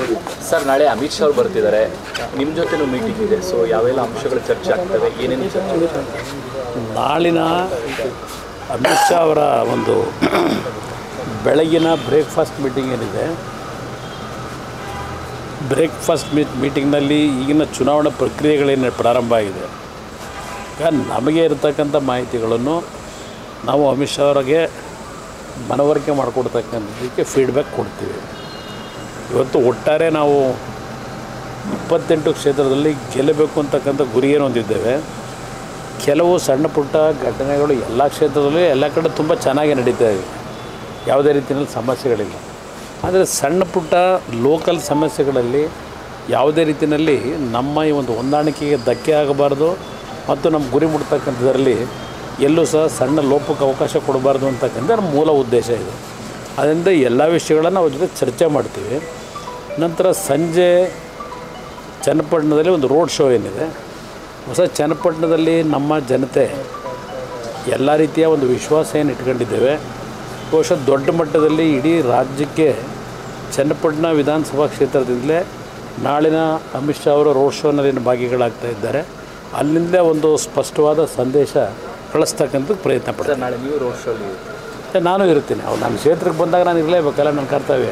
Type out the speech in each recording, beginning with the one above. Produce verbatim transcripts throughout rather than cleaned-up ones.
Sir ನಾಳೆ ಅಮಿತ್ ಶಾ ಅವರು ಬರ್ತಿದ್ದಾರೆ, ನಿಮ್ಮ ಜೊತೆನೂ ಮೀಟಿಂಗ್ ಇದೆ. ಸೊ ಯಾವೆಲ್ಲ ಅಂಶಗಳು ಚರ್ಚೆ ಆಗ್ತವೆ, ಏನೇನು ಚರ್ಚೆ? ನಾಳಿನ ಅಮಿತ್ ಶಾ ಅವರ ಒಂದು ಬೆಳಗಿನ ಬ್ರೇಕ್ಫಾಸ್ಟ್ ಮೀಟಿಂಗ್ ಏನಿದೆ, ಬ್ರೇಕ್ಫಾಸ್ಟ್ ಮೀಟ್ ಮೀಟಿಂಗ್ನಲ್ಲಿ ಈಗಿನ ಚುನಾವಣಾ ಪ್ರಕ್ರಿಯೆಗಳೇನು ಪ್ರಾರಂಭ ಆಗಿದೆ, ಈಗ ನಮಗೆ ಇರತಕ್ಕಂಥ ಮಾಹಿತಿಗಳನ್ನು ನಾವು ಅಮಿತ್ ಶಾ ಅವರಿಗೆ ಮನವರಿಕೆ ಮಾಡಿಕೊಡ್ತಕ್ಕಂಥದ್ದಕ್ಕೆ ಫೀಡ್ಬ್ಯಾಕ್ ಕೊಡ್ತೀವಿ. ಇವತ್ತು ಒಟ್ಟಾರೆ ನಾವು ಇಪ್ಪತ್ತೆಂಟು ಕ್ಷೇತ್ರದಲ್ಲಿ ಗೆಲ್ಲಬೇಕು ಅಂತಕ್ಕಂಥ ಗುರಿಯನ್ನು ಹೊಂದಿದ್ದೇವೆ. ಕೆಲವು ಸಣ್ಣ ಪುಟ್ಟ ಘಟನೆಗಳು ಎಲ್ಲ ಕ್ಷೇತ್ರದಲ್ಲೂ ಎಲ್ಲ ಕಡೆ ತುಂಬ ಚೆನ್ನಾಗಿ ನಡೀತಾ ಇದೆ, ಯಾವುದೇ ರೀತಿಯಲ್ಲಿ ಸಮಸ್ಯೆಗಳಿಲ್ಲ. ಆದರೆ ಸಣ್ಣ ಪುಟ್ಟ ಲೋಕಲ್ ಸಮಸ್ಯೆಗಳಲ್ಲಿ ಯಾವುದೇ ರೀತಿಯಲ್ಲಿ ನಮ್ಮ ಈ ಒಂದು ಹೊಂದಾಣಿಕೆಗೆ ಧಕ್ಕೆ ಆಗಬಾರ್ದು ಮತ್ತು ನಮ್ಮ ಗುರಿ ಮುಟ್ತಕ್ಕಂಥದ್ರಲ್ಲಿ ಎಲ್ಲೂ ಸಹ ಸಣ್ಣ ಲೋಪಕ್ಕೆ ಅವಕಾಶ ಕೊಡಬಾರ್ದು ಅಂತಕ್ಕಂಥ ನಮ್ಮ ಮೂಲ ಉದ್ದೇಶ ಇದೆ. ಅದರಿಂದ ಎಲ್ಲ ವಿಷಯಗಳನ್ನು ಅವ್ರ ಜೊತೆ ಚರ್ಚೆ ಮಾಡ್ತೀವಿ. ನಂತರ ಸಂಜೆ ಚನ್ನಪಟ್ಟಣದಲ್ಲಿ ಒಂದು ರೋಡ್ ಶೋ ಏನಿದೆ, ಹೊಸ ಚನ್ನಪಟ್ಟಣದಲ್ಲಿ ನಮ್ಮ ಜನತೆ ಎಲ್ಲ ರೀತಿಯ ಒಂದು ವಿಶ್ವಾಸ ಏನು ಇಟ್ಕೊಂಡಿದ್ದೇವೆ. ಬಹುಶಃ ದೊಡ್ಡ ಮಟ್ಟದಲ್ಲಿ ಇಡೀ ರಾಜ್ಯಕ್ಕೆ ಚನ್ನಪಟ್ಟಣ ವಿಧಾನಸಭಾ ಕ್ಷೇತ್ರದಿಂದಲೇ ನಾಳಿನ ಅಮಿತ್ ಶಾ ಅವರ ರೋಡ್ ಶೋನಲ್ಲಿ ಭಾಗಿಗಳಾಗ್ತಾ ಇದ್ದಾರೆ. ಅಲ್ಲಿಂದ ಒಂದು ಸ್ಪಷ್ಟವಾದ ಸಂದೇಶ ಕಳಿಸ್ತಕ್ಕಂಥದ್ದು ಪ್ರಯತ್ನ ಪಡ್ತಾರೆ. ನಾಳೆ ನೀವು ರೋಡ್ ಶೋ ನಾನು ಇರ್ತೀನಿ. ಅವ್ರು ನನ್ನ ಕ್ಷೇತ್ರಕ್ಕೆ ಬಂದಾಗ ನಾನು ಇರಲೇಬೇಕಲ್ಲ, ನನ್ನ ಕರ್ತವ್ಯ.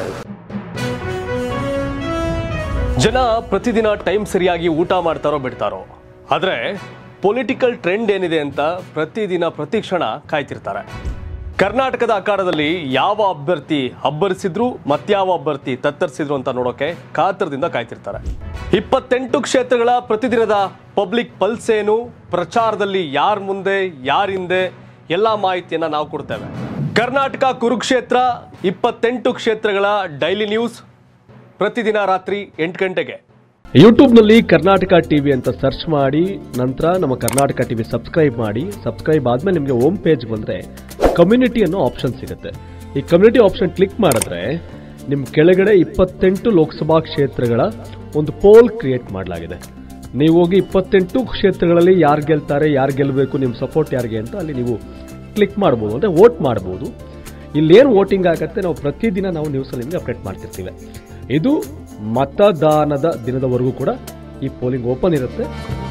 ಜನ ಪ್ರತಿದಿನ ಟೈಮ್ ಸರಿಯಾಗಿ ಊಟ ಮಾಡ್ತಾರೋ ಬಿಡ್ತಾರೋ, ಆದರೆ ಪೊಲಿಟಿಕಲ್ ಟ್ರೆಂಡ್ ಏನಿದೆ ಅಂತ ಪ್ರತಿದಿನ ಪ್ರತಿ ಕ್ಷಣ ಕಾಯ್ತಿರ್ತಾರೆ. ಕರ್ನಾಟಕದ ಆಕಾರದಲ್ಲಿ ಯಾವ ಅಭ್ಯರ್ಥಿ ಅಬ್ಬರಿಸಿದ್ರು ಮತ್ಯಾವ ಅಭ್ಯರ್ಥಿ ತತ್ತರಿಸಿದ್ರು ಅಂತ ನೋಡೋಕೆ ಕಾತರದಿಂದ ಕಾಯ್ತಿರ್ತಾರೆ. ಇಪ್ಪತ್ತೆಂಟು ಕ್ಷೇತ್ರಗಳ ಪ್ರತಿದಿನದ ಪಬ್ಲಿಕ್ ಪಲ್ಸ್ ಏನು, ಪ್ರಚಾರದಲ್ಲಿ ಯಾರ ಮುಂದೆ ಯಾರ ಹಿಂದೆ ಎಲ್ಲ ಮಾಹಿತಿಯನ್ನು ನಾವು ಕೊಡ್ತೇವೆ. ಕರ್ನಾಟಕ ಕುರುಕ್ಷೇತ್ರ ಇಪ್ಪತ್ತೆಂಟು ಕ್ಷೇತ್ರಗಳ ಡೈಲಿ ನ್ಯೂಸ್ ಪ್ರತಿದಿನ ರಾತ್ರಿ ಎಂಟು ಗಂಟೆಗೆ ಯೂಟ್ಯೂಬ್ನಲ್ಲಿ ಕರ್ನಾಟಕ ಟಿವಿ ಅಂತ ಸರ್ಚ್ ಮಾಡಿ, ನಂತರ ನಮ್ಮ ಕರ್ನಾಟಕ ಟಿವಿ ಸಬ್ಸ್ಕ್ರೈಬ್ ಮಾಡಿ. ಸಬ್ಸ್ಕ್ರೈಬ್ ಆದ್ಮೇಲೆ ನಿಮಗೆ ಹೋಮ್ ಪೇಜ್ ಬಂದರೆ ಕಮ್ಯುನಿಟಿ ಅನ್ನೋ ಆಪ್ಷನ್ ಸಿಗುತ್ತೆ. ಈ ಕಮ್ಯುನಿಟಿ ಆಪ್ಷನ್ ಕ್ಲಿಕ್ ಮಾಡಿದ್ರೆ ನಿಮ್ಮ ಕೆಳಗಡೆ ಇಪ್ಪತ್ತೆಂಟು ಲೋಕಸಭಾ ಕ್ಷೇತ್ರಗಳ ಒಂದು ಪೋಲ್ ಕ್ರಿಯೇಟ್ ಮಾಡಲಾಗಿದೆ. ನೀವು ಹೋಗಿ ಇಪ್ಪತ್ತೆಂಟು ಕ್ಷೇತ್ರಗಳಲ್ಲಿ ಯಾರು ಗೆಲ್ತಾರೆ, ಯಾರು ಗೆಲ್ಲಬೇಕು, ನಿಮ್ಮ ಸಪೋರ್ಟ್ ಯಾರಿಗೆ ಅಂತ ಅಲ್ಲಿ ನೀವು ಕ್ಲಿಕ್ ಮಾಡ್ಬೋದು, ಅಂದರೆ ವೋಟ್ ಮಾಡ್ಬೋದು. ಇಲ್ಲೇನು ವೋಟಿಂಗ್ ಆಗುತ್ತೆ ನಾವು ಪ್ರತಿದಿನ ನಾವು ನ್ಯೂಸಲ್ಲಿ ನಿಮಗೆ ಅಪ್ಡೇಟ್ ಮಾಡ್ತಿರ್ತೀವಿ. ಇದು ಮತದಾನದ ದಿನದವರೆಗೂ ಕೂಡ ಈ ಪೋಲಿಂಗ್ ಓಪನ್ ಇರುತ್ತೆ.